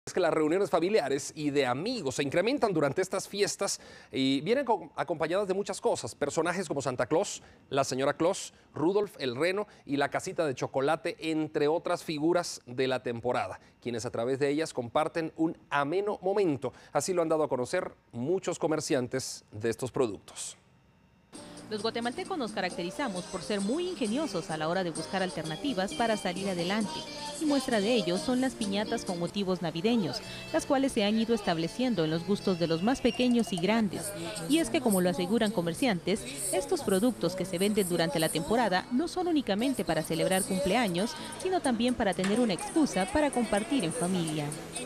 Es que las reuniones familiares y de amigos se incrementan durante estas fiestas y vienen acompañadas de muchas cosas. Personajes como Santa Claus, la señora Claus, Rudolf el Reno y la casita de chocolate, entre otras figuras de la temporada, quienes a través de ellas comparten un ameno momento. Así lo han dado a conocer muchos comerciantes de estos productos. Los guatemaltecos nos caracterizamos por ser muy ingeniosos a la hora de buscar alternativas para salir adelante. Y muestra de ello son las piñatas con motivos navideños, las cuales se han ido estableciendo en los gustos de los más pequeños y grandes. Y es que, como lo aseguran comerciantes, estos productos que se venden durante la temporada no son únicamente para celebrar cumpleaños, sino también para tener una excusa para compartir en familia.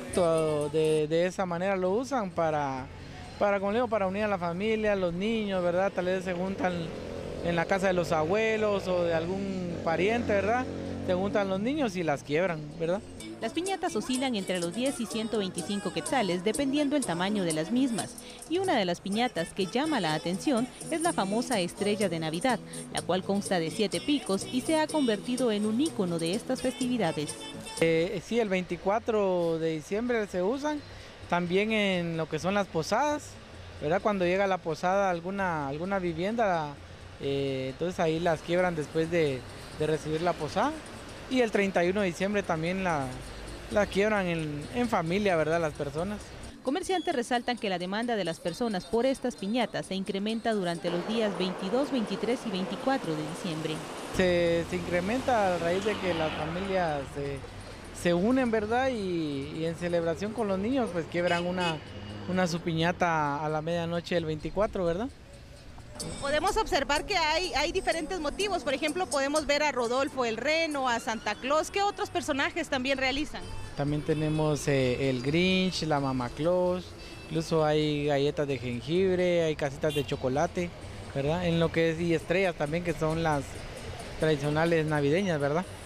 De esa manera lo usan como le digo, para unir a la familia, los niños, ¿verdad? Tal vez se juntan en la casa de los abuelos o de algún pariente, ¿verdad? Se juntan los niños y las quiebran, ¿verdad? Las piñatas oscilan entre los 10 y 125 quetzales, dependiendo el tamaño de las mismas. Y una de las piñatas que llama la atención es la famosa estrella de Navidad, la cual consta de 7 picos y se ha convertido en un ícono de estas festividades. Sí, el 24 de diciembre se usan. También en lo que son las posadas, ¿verdad? Cuando llega la posada a alguna vivienda, entonces ahí las quiebran después de recibir la posada. Y el 31 de diciembre también la quiebran en familia, ¿verdad? Las personas. Comerciantes resaltan que la demanda de las personas por estas piñatas se incrementa durante los días 22, 23 y 24 de diciembre. Se incrementa a raíz de que las familias se unen, ¿verdad? Y en celebración con los niños, pues quiebran una su piñata a la medianoche del 24, ¿verdad? Podemos observar que hay diferentes motivos. Por ejemplo, podemos ver a Rodolfo el Reno, a Santa Claus. ¿Qué otros personajes también realizan? También tenemos el Grinch, la Mamá Claus, incluso hay galletas de jengibre, hay casitas de chocolate, ¿verdad? En lo que es y estrellas también, que son las tradicionales navideñas, ¿verdad?